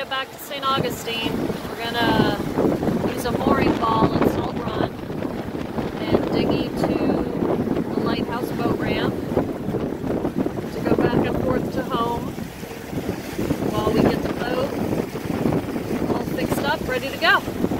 it back to St. Augustine. We're gonna use a mooring ball at Salt Run and dinghy to the Lighthouse boat ramp to go back and forth to home while we get the boat all fixed up, ready to go.